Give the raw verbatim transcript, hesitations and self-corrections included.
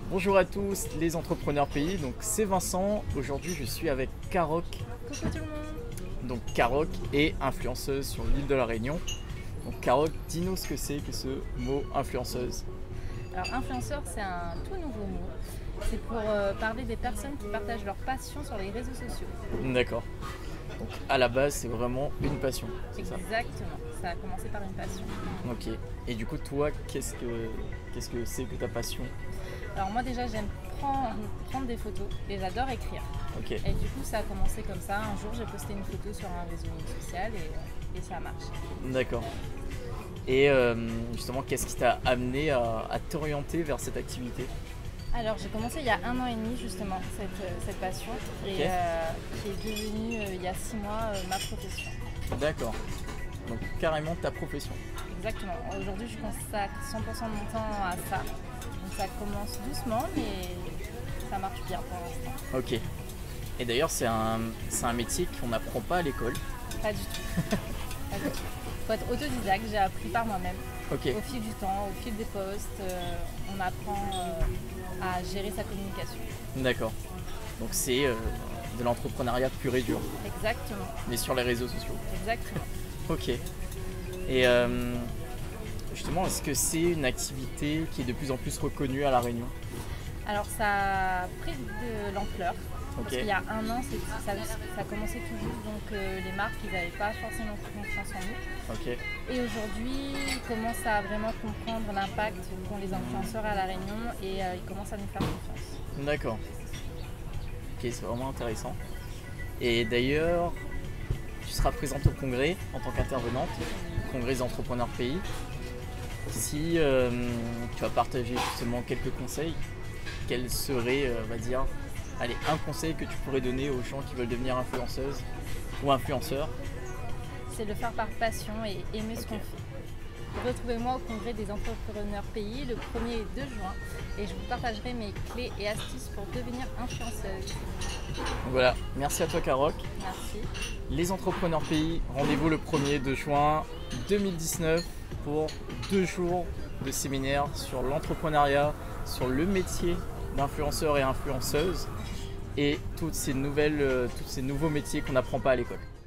Bonjour à tous les entrepreneurs pays, donc c'est Vincent. Aujourd'hui je suis avec Caroc. Coucou tout le monde. Donc Caroc est influenceuse sur l'île de la Réunion. Donc Caroc, dis-nous ce que c'est que ce mot influenceuse. Alors influenceur, c'est un tout nouveau mot. C'est pour euh, parler des personnes qui partagent leur passion sur les réseaux sociaux. D'accord. Donc à la base c'est vraiment une passion, c'est ça? Exactement, ça a commencé par une passion. Ok. Et du coup toi, qu'est-ce que qu'est-ce que c'est que ta passion? Alors moi déjà j'aime prendre, prendre des photos et j'adore écrire. Ok. Et du coup ça a commencé comme ça. Un jour j'ai posté une photo sur un réseau social et, et ça a marché. D'accord. Et euh, justement, qu'est-ce qui t'a amené à, à t'orienter vers cette activité? Alors j'ai commencé il y a un an et demi justement cette, euh, cette passion et Ok. euh, qui est devenue euh, il y a six mois euh, ma profession. D'accord. Donc carrément ta profession. Exactement. Aujourd'hui je consacre cent pour cent de mon temps à ça. Donc ça commence doucement mais ça marche bien pour l'instant. Ok. Et d'ailleurs c'est un, c'est un métier qu'on n'apprend pas à l'école. Pas du tout. Pas du tout. Faut être autodidacte, j'ai appris par moi-même. Ok. Au fil du temps, au fil des postes, euh, on apprend euh, à gérer sa communication. D'accord. Donc c'est euh, de l'entrepreneuriat pur et dur, Exactement. mais sur les réseaux sociaux. Exactement. Ok. Et euh, justement, est-ce que c'est une activité qui est de plus en plus reconnue à La Réunion? Alors ça a pris de l'ampleur. Ok. Parce qu'il y a un an, c'est- ça, ça commençait tout juste, donc euh, les marques, ils n'avaient pas forcément confiance en nous. Ok. Et aujourd'hui, ils commencent à vraiment comprendre l'impact qu'ont les influenceurs à La Réunion et euh, ils commencent à nous faire confiance. D'accord. Ok, c'est vraiment intéressant. Et d'ailleurs, tu seras présente au congrès en tant qu'intervenante, congrès des entrepreneurs pays. Si euh, tu vas partager justement quelques conseils, quel serait, euh, on va dire, allez, un conseil que tu pourrais donner aux gens qui veulent devenir influenceuses ou influenceurs? C'est le faire par passion et aimer ce Ok. qu'on fait. Retrouvez-moi au congrès des entrepreneurs pays le premier et deux juin et je vous partagerai mes clés et astuces pour devenir influenceuse. Donc voilà, merci à toi Caroc. Merci. Les entrepreneurs pays, rendez-vous le premier de juin deux mille dix-neuf pour deux jours de séminaire sur l'entrepreneuriat, sur le métier d'influenceur et influenceuse et toutes ces nouvelles, euh, tous ces nouveaux métiers qu'on n'apprend pas à l'école.